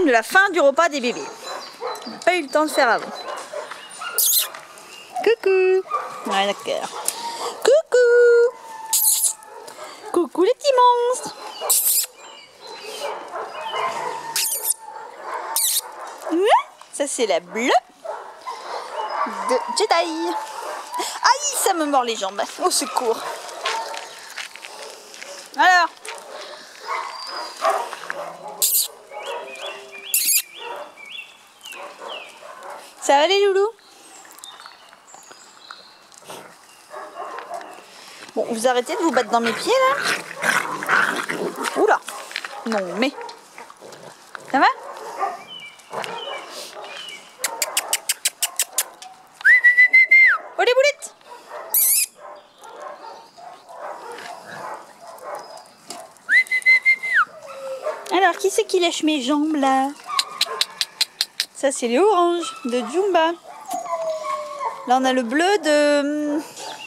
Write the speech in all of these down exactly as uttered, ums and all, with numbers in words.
De la fin du repas des bébés. On n'a pas eu le temps de faire avant. Coucou. Ouais, d'accord. Coucou. Coucou les petits monstres. Ça c'est la bleue de Jedi. Aïe, ça me mord les jambes. Au secours. Alors. Ça va les loulous? Bon, vous arrêtez de vous battre dans mes pieds là? Oula. Non mais. Ça va? Oh les boulettes! Alors, qui c'est qui lèche mes jambes là? Ça, c'est les oranges de Jumba. Là, on a le bleu de...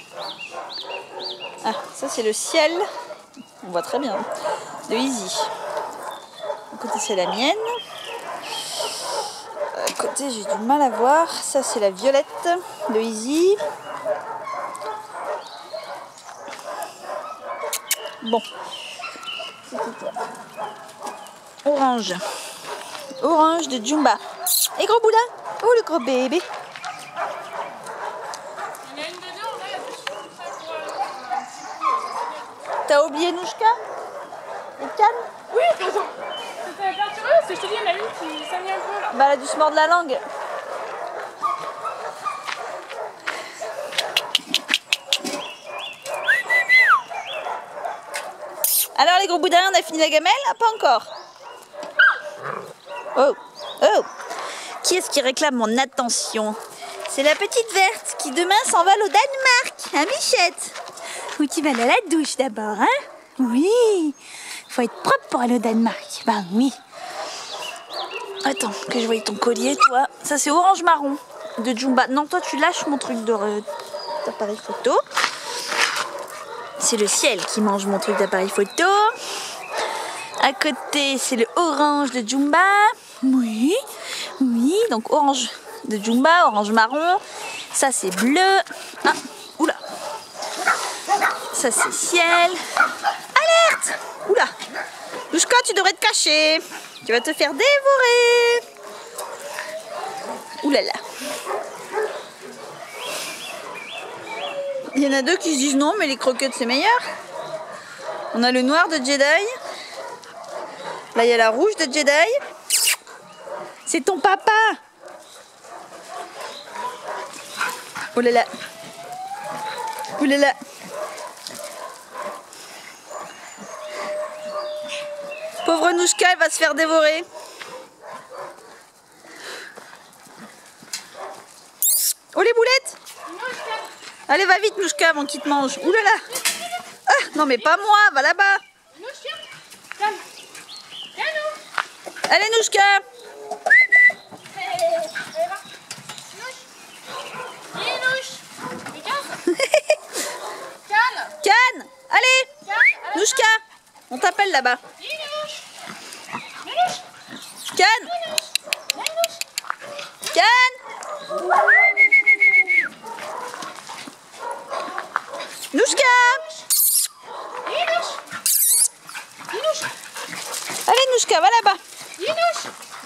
Ah, ça, c'est le ciel. On voit très bien. De Easy. À côté, c'est la mienne. À côté, j'ai du mal à voir. Ça, c'est la violette de Easy. Bon. Orange. Orange de Jumba. Et gros boudin. Oh, le gros bébé. T'as oublié Nouchka? Et Cannes? Oui, c'était perturbé, c'est je te dis, il y en a une qui saigne un peu là. Bah, elle a dû se mordre la langue. Alors les gros boudins, on a fini la gamelle? Ah, pas encore. Oh, oh. Qui est-ce qui réclame mon attention? C'est la petite verte qui demain s'envole au Danemark, hein Michette? Où tu vas aller à la douche d'abord, hein? Oui, faut être propre pour aller au Danemark. Bah oui. Attends, que je voie ton collier, toi. Ça, c'est orange marron de Jumba. Non, toi, tu lâches mon truc de d'appareil photo. C'est le ciel qui mange mon truc d'appareil photo. À côté, c'est le orange de Jumba. Oui, oui. Donc, orange de Jumba, orange marron. Ça, c'est bleu. Ah, oula. Ça, c'est ciel. Alerte! Oula. Nouchka, tu devrais te cacher. Tu vas te faire dévorer. Oulala. Il y en a deux qui se disent non, mais les croquettes, c'est meilleur. On a le noir de Jedi. Là, il y a la rouge de Jedi. C'est ton papa. Oulala. Oulala. Pauvre Nouchka, elle va se faire dévorer. Oh les boulettes! Allez, va vite Nouchka avant qu'il te mange. Ouh là là! Ah, non mais pas moi, va là-bas. Allez Nouchka! Cannes! Allez! Nouchka! On t'appelle là-bas. Cannes! Cannes! Nouchka! Allez Nouchka, va là-bas.